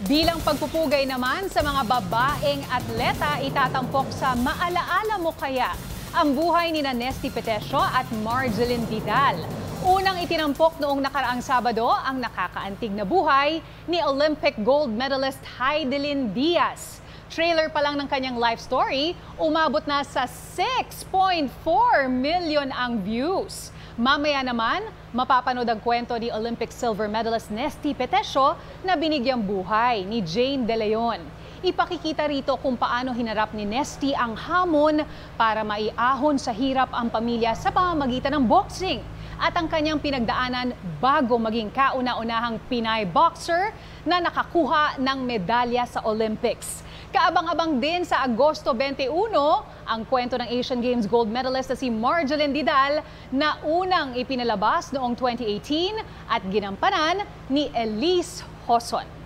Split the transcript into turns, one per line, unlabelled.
Bilang pagpupugay naman sa mga babaeng atleta, itatampok sa Maalaala Mo Kaya ang buhay ni Nesty Petesio at Marjeline Vidal. Unang itinampok noong nakaraang Sabado ang nakakaantig na buhay ni Olympic gold medalist Heidelin Diaz. Trailer pa lang ng kanyang life story, umabot na sa 6.4 million ang views. Mamaya naman, mapapanood ang kwento ni Olympic silver medalist Nesty Petesio na binigyang buhay ni Jane De Leon. Ipakikita rito kung paano hinarap ni Nesty ang hamon para maiahon sa hirap ang pamilya sa pamamagitan ng boxing at ang kanyang pinagdaanan bago maging kauna-unahang Pinay boxer na nakakuha ng medalya sa Olympics. Kaabang-abang din sa Agosto 21, ang kwento ng Asian Games gold medalist na si Marjeline Vidal na unang ipinalabas noong 2018 at ginampanan ni Elise Hoson.